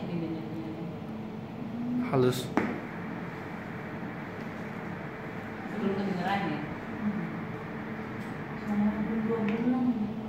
nih minyaknya. Halus. Belum kedengeran ya? Sama hampir 2 bulan.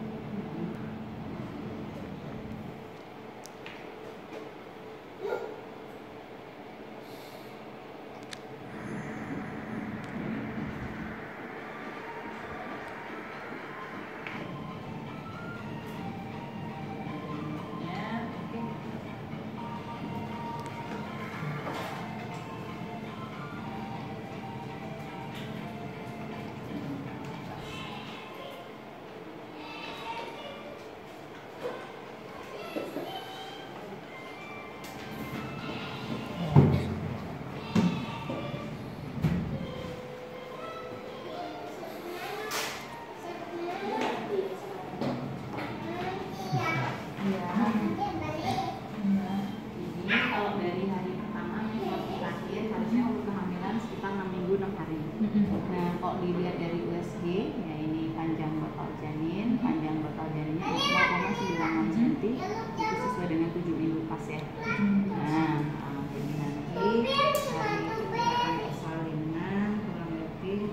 Nah, kalau dilihat dari USG, ya ini panjang bakal janin, panjang bakal janinnya 0,96 cm, itu sesuai dengan 7 minggu pas ya. Nah, jadi nanti hari kita akan persalinan kurang lebih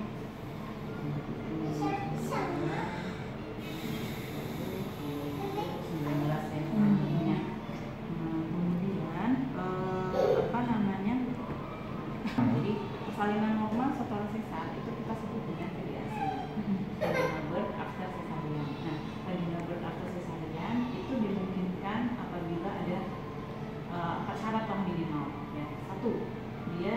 19 ya nantinya. Kemudian apa namanya? Jadi persalinan normal setelah sesar itu kita sebut dengan filiasi. Vaginal birth after cesarean. Nah, vaginal birth after cesarean itu dimungkinkan apabila ada syarat yang minimal. Ya, satu, dia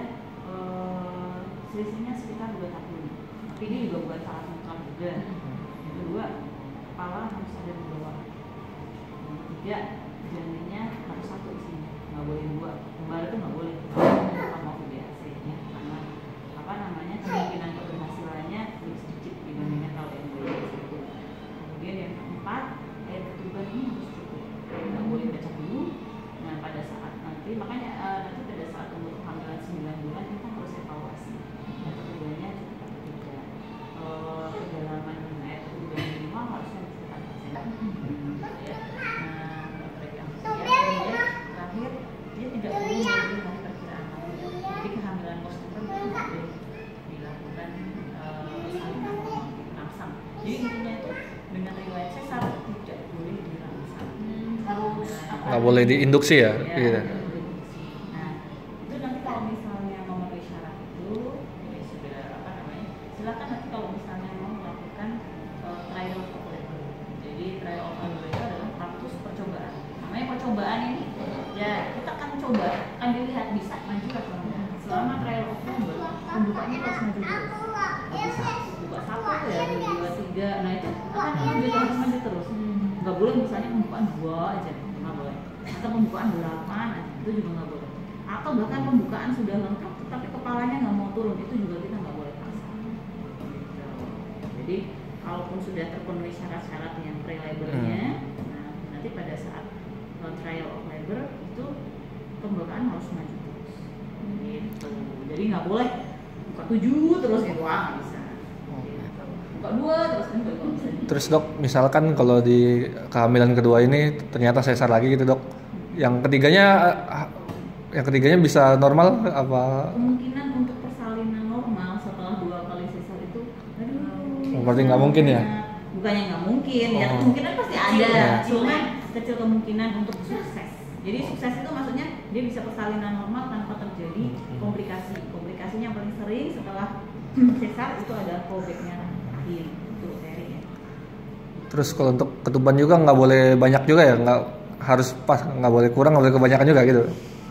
selisihnya sekitar 2 tahun. Tapi ini juga bukan syarat mutlak juga. Yang kedua, kepala harus ada di bawah. Yang ketiga, janinnya harus satu isinya, nggak boleh 2. Kembar itu nggak boleh. Mau filiasi ya, karena apa namanya kemungkinan keberhasilannya lebih sedikit dibandingkan kalau yang boleh itu. Kemudian yang keempat, air ketuban ini harus cukup, nggak boleh pecah dulu. Nah, pada saat nanti makanya nanti pada saat umur kehamilan 9 bulan kita harus evaluasi air ketubannya cukup atau tidak. Kedalaman air ketuban minimal harusnya sekitar 4 ya. Nah, kemudian terakhir dia tidak boleh melebihi dari perkiraan hamil. Jadi kehamilan postpartum itu tidak boleh dilakukan persalinan rangsang. Jadi intinya itu dengan riwayat sesar tidak boleh dirangsang. Harus Nggak boleh diinduksi ya? Gitu. Nah, itu nanti kalau misalnya memenuhi syarat itu, ya sudah apa namanya? Silakan nanti kalau misalnya mau melakukan trial of labor. Jadi trial of labor itu adalah status percobaan. Namanya percobaan ini, ya kita akan coba, akan dilihat bisa maju atau enggak. Selama trial of labor, pembukanya harus maju terus. Nggak bisa buka 1 ya, 2, 3. Nah itu akan harus maju terus. Nggak boleh misalnya pembukaan 2 aja, nggak boleh. Atau pembukaan 8 aja, itu juga nggak boleh. Atau bahkan pembukaan sudah lengkap, tapi kepalanya nggak mau turun, itu juga kita nggak boleh paksa. Gitu. Jadi kalaupun sudah terpenuhi syarat-syarat yang pre-labornya, nah, nanti pada saat trial of labor itu pembukaan harus maju terus. Gitu. Jadi nggak boleh buka 7 terus gitu, nggak bisa. Gitu. Buka 2 terus kan nggak bisa. Terus dok, misalkan kalau di kehamilan kedua ini ternyata sesar lagi gitu dok, yang ketiganya bisa normal apa? Kemungkinan untuk persalinan normal setelah 2 kali sesar itu, Berarti nggak mungkin ya? Bukannya nggak mungkin, ya kemungkinan pasti ada, cuma kecil kemungkinan untuk sukses. Jadi sukses itu maksudnya dia bisa persalinan normal tanpa terjadi komplikasi. Komplikasinya yang paling sering setelah sesar itu ada fallback-nya rahim, itu seri ya. Terus kalau untuk ketuban juga nggak boleh banyak juga ya, nggak harus pas, nggak boleh kurang, nggak boleh kebanyakan juga gitu.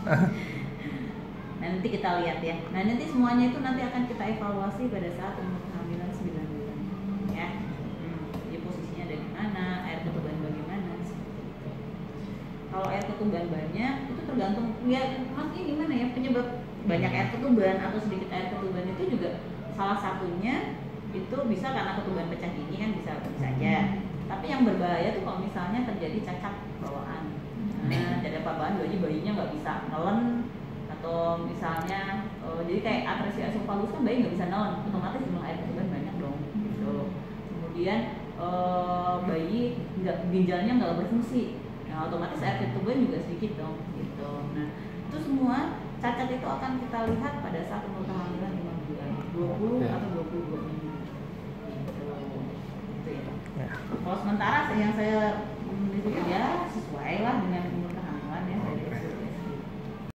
Nah, nanti kita lihat ya. Nah, nanti semuanya itu nanti akan kita evaluasi pada saat umur kehamilan 9 bulan ya. Jadi posisinya ada di mana, air ketuban bagaimana, seperti itu. Kalau air ketuban banyak itu tergantung ya nanti gimana ya, penyebab banyak air ketuban atau sedikit air ketuban itu juga salah satunya itu bisa karena ketuban pecah gini kan bisa saja. Tapi yang berbahaya tuh kalau misalnya terjadi cacat bawaan. Nah, cacat bawaan jadi bayinya nggak bisa nelen atau misalnya jadi kayak atresi esophagus kan bayi nggak bisa nelen, otomatis jumlah air ketuban banyak dong. Gitu. Kemudian bayi ginjalnya nggak berfungsi, nah, otomatis air ketuban juga sedikit dong. Gitu. semua cacat itu akan kita lihat pada saat umur kehamilan 5 bulan, 20 Ya. atau 22 minggu. Gitu. Gitu ya. Ya. Kalau sementara yang saya ya sesuai lah dengan